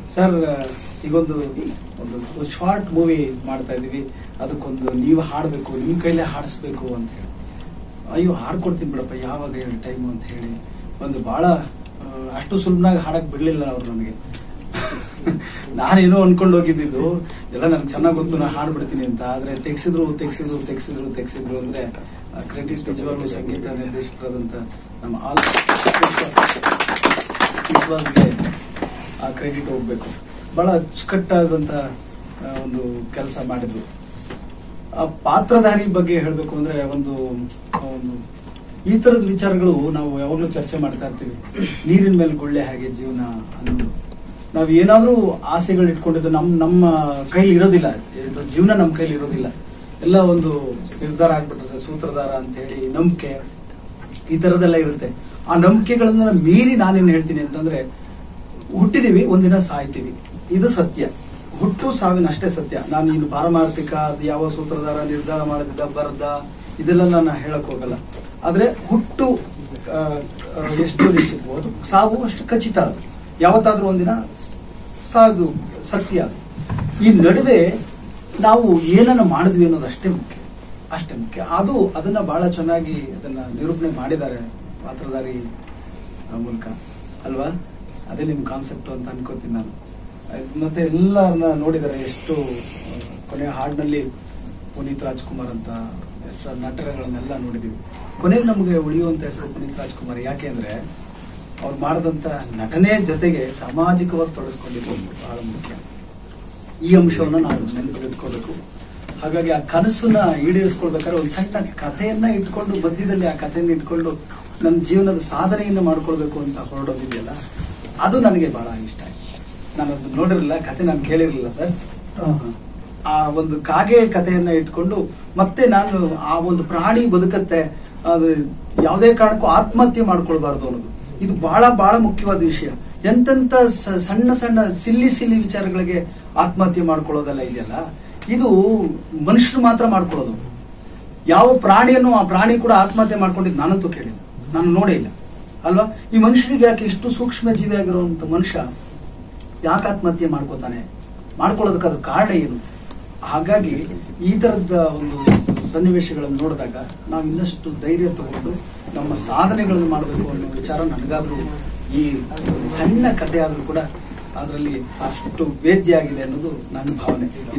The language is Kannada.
ಸರ್ ಈಗೊಂದು ಶಾರ್ಟ್ ಮೂವಿ ಮಾಡ್ತಾ ಇದೀವಿ, ಅದಕ್ಕೊಂದು ನೀವು ಹಾಡಬೇಕು, ನಿಮ್ ಕೈಲೇ ಹಾಡಿಸ್ಬೇಕು ಅಂತ ಹೇಳಿ. ಅಯ್ಯೋ ಹಾಡ್ಕೊಡ್ತೀನಿ ಬಿಡಪ್ಪ, ಯಾವಾಗ ಹೇಳಿ ಟೈಮು ಅಂತ ಹೇಳಿ ಒಂದು ಬಹಳ ಅಷ್ಟು ಸುಲಭನಾಗಿ ಹಾಡಕ್ ಬಿಡ್ಲಿಲ್ಲ ಅವ್ರು ನನಗೆ. ನಾನೇನೋ ಅನ್ಕೊಂಡು ಹೋಗಿದ್ದು ಎಲ್ಲ ನನ್ಗೆ ಚೆನ್ನಾಗ್ ಗೊತ್ತು, ನಾ ಹಾಡ್ಬಿಡ್ತೀನಿ ಅಂತ. ಆದ್ರೆ ತೆಗ್ಸಿದ್ರು ಅಂದ್ರೆ ಕ್ರೆಡಿಟ್ ನಿಜವಾಗ್ಲೂ ಸಂಗೀತ ನಿರ್ದೇಶಕರಾದಂತ ನಮ್ಮ ವಿಶ್ವಾಸ್ಗೆ ಆ ಕ್ರೆಡಿಟ್ ಹೋಗ್ಬೇಕು. ಬಹಳ ಅಚ್ಚುಕಟ್ಟಾದಂತ ಒಂದು ಕೆಲಸ ಮಾಡಿದ್ರು. ಆ ಪಾತ್ರಧಾರಿ ಬಗ್ಗೆ ಹೇಳ್ಬೇಕು ಅಂದ್ರೆ ಒಂದು ಈ ತರದ ವಿಚಾರಗಳು ನಾವು ಯಾವಾಗ್ಲೂ ಚರ್ಚೆ ಮಾಡ್ತಾ ಇರ್ತೀವಿ. ನೀರಿನ ಮೇಲೆ ಗುಳ್ಳೆ ಹಾಗೆ ಜೀವನ ಅನ್ನೋದು. ನಾವ್ ಏನಾದ್ರೂ ಆಸೆಗಳು ಇಟ್ಕೊಂಡಿದ್ದು ನಮ್ಮ ಕೈಲಿ ಇರೋದಿಲ್ಲ, ಜೀವನ ನಮ್ಮ ಕೈಲಿ ಇರೋದಿಲ್ಲ. ಎಲ್ಲ ಒಂದು ನಿರ್ಧಾರ ಆಗ್ಬಿಟ್ಟಿರ್ತದೆ, ಸೂತ್ರಧಾರ ಅಂತ ಹೇಳಿ ನಂಬಿಕೆ ಈ ತರದೆಲ್ಲ ಇರುತ್ತೆ. ಆ ನಂಬಿಕೆಗಳನ್ನ ಮೀರಿ ನಾನೇನ್ ಹೇಳ್ತೀನಿ ಅಂತಂದ್ರೆ, ಹುಟ್ಟಿದೀವಿ, ಒಂದಿನ ಸಾಯ್ತೀವಿ, ಇದು ಸತ್ಯ. ಹುಟ್ಟು ಸಾವಿನ ಅಷ್ಟೇ ಸತ್ಯ. ನಾನು ಇನ್ನು ಪಾರಮಾರ್ಥಿಕ ಯಾವ ಸೂತ್ರಧಾರ ನಿರ್ಧಾರ ಮಾಡಿದ ಬರದ ಇದೆಲ್ಲ ನಾನು ಹೇಳಕ್ ಹೋಗಲ್ಲ. ಆದ್ರೆ ಹುಟ್ಟು ಎಷ್ಟು ನಿಶ್ಚಿತವೋ ಅದು ಸಾವು ಅಷ್ಟು ಖಚಿತ. ಅದು ಯಾವತ್ತಾದ್ರೂ ಒಂದಿನ ಸಾದು ಸತ್ಯ. ಅದು ಈ ನಡುವೆ ನಾವು ಏನನ್ನ ಮಾಡಿದ್ವಿ ಅನ್ನೋದು ಅಷ್ಟೇ ಮುಖ್ಯ. ಅದನ್ನ ಬಹಳ ಚೆನ್ನಾಗಿ ಅದನ್ನ ನಿರೂಪಣೆ ಮಾಡಿದ್ದಾರೆ ಪಾತ್ರಧಾರಿ ಮೂಲಕ ಅಲ್ವಾ. ಅದೇ ನಿಮ್ ಕಾನ್ಸೆಪ್ಟ್ ಅಂತ ಅನ್ಕೋತೀನಿ ನಾನು. ಮತ್ತೆ ಎಲ್ಲರನ್ನ ನೋಡಿದರೆ ಎಷ್ಟು ಕೊನೆಯ ಹಾಡಿನಲ್ಲಿ ಪುನೀತ್ ರಾಜ್ಕುಮಾರ್ ಅಂತ ಎಷ್ಟು ನಟರಗಳನ್ನೆಲ್ಲ ನೋಡಿದೀವಿ. ಕೊನೆಗೆ ನಮಗೆ ಉಳಿಯುವಂತ ಹೆಸರು ಪುನೀತ್ ರಾಜ್ಕುಮಾರ್. ಯಾಕೆಂದ್ರೆ ಅವ್ರು ಮಾಡಿದಂತ ನಟನೆ ಜೊತೆಗೆ ಸಾಮಾಜಿಕವಾಗಿ ತೊಡಸ್ಕೊಂಡಿದ್ದು ಬಹಳ ಮುಖ್ಯ. ಈ ಅಂಶವನ್ನ ನಾವು ನೆನಪಿಟ್ಕೋಬೇಕು. ಹಾಗಾಗಿ ಆ ಕನಸನ್ನ ಈಡೇರಿಸ್ಕೊಳ್ಬೇಕಾದ್ರೆ ಒಂದು ಸಣ್ಣ ಕಥೆಯನ್ನ ಇಟ್ಕೊಂಡು, ಮಧ್ಯದಲ್ಲಿ ಆ ಕಥೆಯನ್ನ ಇಟ್ಕೊಂಡು ನನ್ನ ಜೀವನದ ಸಾಧನೆಯನ್ನ ಮಾಡ್ಕೊಳ್ಬೇಕು ಅಂತ ಹೊರಡೋದಿದೆಯಲ್ಲ, ಅದು ನನಗೆ ಬಹಳ ಇಷ್ಟ ಆಯ್ತು. ನಾನು ಅದು ನೋಡಿರಲಿಲ್ಲ, ಕಥೆ ನಾನು ಕೇಳಿರಲಿಲ್ಲ ಸರ್. ಆ ಒಂದು ಕಾಗೆ ಕಥೆಯನ್ನ ಇಟ್ಕೊಂಡು ಮತ್ತೆ ನಾನು ಆ ಒಂದು ಪ್ರಾಣಿ ಬದುಕತ್ತೆ, ಅದು ಯಾವುದೇ ಕಾರಣಕ್ಕೂ ಆತ್ಮಹತ್ಯೆ ಮಾಡ್ಕೊಳ್ಬಾರ್ದು ಅನ್ನೋದು, ಇದು ಬಹಳ ಬಹಳ ಮುಖ್ಯವಾದ ವಿಷಯ. ಎಂತೆಂತ ಸಣ್ಣ ಸಿಲ್ಲಿ ವಿಚಾರಗಳಿಗೆ ಆತ್ಮಹತ್ಯೆ ಮಾಡ್ಕೊಳ್ಳೋದೆಲ್ಲ ಇದೆಯಲ್ಲ, ಇದು ಮನುಷ್ಯರು ಮಾತ್ರ ಮಾಡ್ಕೊಳ್ಳೋದು. ಯಾವ ಪ್ರಾಣಿಯನ್ನು ಆ ಪ್ರಾಣಿ ಕೂಡ ಆತ್ಮಹತ್ಯೆ ಮಾಡ್ಕೊಂಡಿದ್ದು ನಾನಂತೂ ಕೇಳಿಲ್ಲ, ನಾನು ನೋಡೇ ಇಲ್ಲ ಅಲ್ವಾ. ಈ ಮನುಷ್ಯರಿಗೆ ಯಾಕೆ ಇಷ್ಟು ಸೂಕ್ಷ್ಮ ಜೀವಿ ಆಗಿರುವಂತ ಮನುಷ್ಯ ಯಾಕೆ ಆತ್ಮಹತ್ಯೆ ಮಾಡ್ಕೊಳ್ಳೋದಕ್ಕಾದ ಕಾರಣ ಏನು? ಹಾಗಾಗಿ ಈ ತರದ ಒಂದು ಸನ್ನಿವೇಶಗಳನ್ನು ನೋಡಿದಾಗ ನಾವು ಇನ್ನಷ್ಟು ಧೈರ್ಯ ತಗೊಂಡು ನಮ್ಮ ಸಾಧನೆಗಳನ್ನು ಮಾಡಬೇಕು ಅನ್ನೋ ವಿಚಾರ ನನಗಾದ್ರೂ ಈ ಸಣ್ಣ ಕಥೆ ಆದ್ರೂ ಕೂಡ ಅದರಲ್ಲಿ ಅಷ್ಟು ವೇದ್ಯ ಆಗಿದೆ ಅನ್ನೋದು ನನ್ನ ಭಾವನೆ.